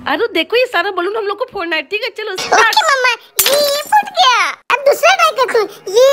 अरे देखो ये सारा बलून हम लोग को फोड़ना है, ठीक है चलो ओके मम्मा, ये फूट गया। अब दूसरा ट्राई कर तू। ये